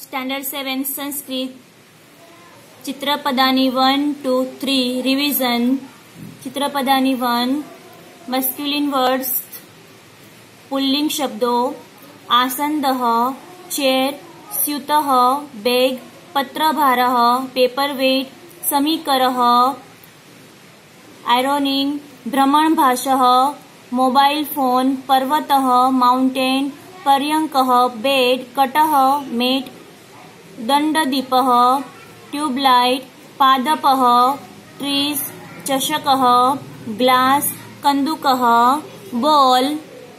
Standard 7 Sanskrit Chitrapadani 1, 2, 3 Revision Chitrapadani 1 Masculine words पुल्लिंग शब्दों आसन्दः चेयर स्यूतः बैग पत्रभारः पेपरवेट समीकरः आयरनिंग भ्रमणभाषः मोबाइल फोन पर्वतः माउंटेन पर्यंकः बेड कटः मेट दंडदीपः ट्यूबलाइट पादपः ट्रीज चषकः ग्लास कंदुकः बॉल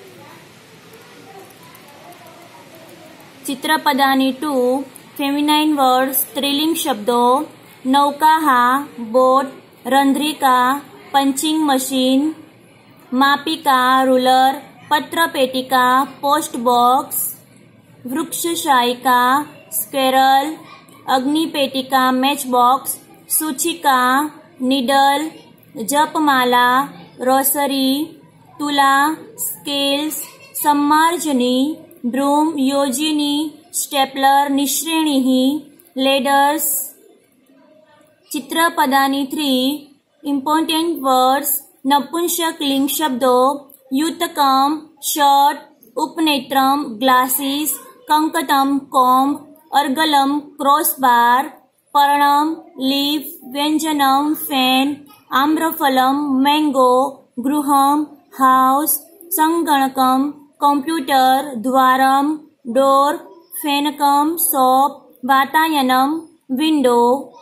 चित्रपदानि 2 फेमिनाइन वर्ड्स स्त्रीलिंग शब्दों नौकाः बोट रंध्रिका पंचिंग मशीन मापिका रूलर पत्रपेटिका पोस्ट बॉक्स वृक्षशायिका स्क्वेरल अग्निपेटिका मैच बॉक्स सूचिका निडल जपमाला रोसरी तुला स्केल्स सम्मार्जनी ब्रूम योजिनी स्टेपलर निश्रेणिः लेडर्स चित्रपदानि 3 इम्पोर्टेंट वर्ड्स नपुंसक लिंग शब्दों युतकम शर्ट उपनेत्रम ग्लासेस कंकतम कॉम्ब अर्गलम क्रॉसबार पर्णम लीफ व्यंजनम फैन आम्रफलम मैंगो गृहम हाउस संगणकम कंप्यूटर द्वारम डोर फेनकम शॉप वातायनम विंडो